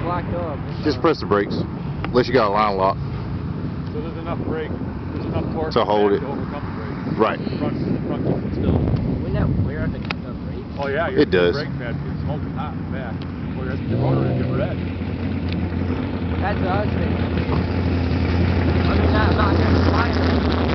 locked up. Just press the brakes. Unless you got a line lock. So there's enough brake, there's enough torque to hold it to overcome the brake. Right. The front keeps it still. Wouldn't that wear out the brakes? Oh yeah, it does. Brake pad gets smoking hot in the back. Or your motor will get red. That's what I was thinking. I mean, I'm not going to fly it.